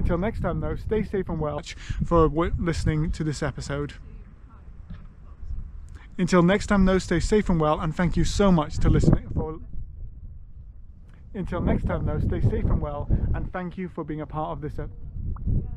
Until next time though, stay safe and well for listening to this episode. Until next time though, stay safe and well, and thank you so much to listening for. Until next time though, stay safe and well, and thank you for being a part of this episode.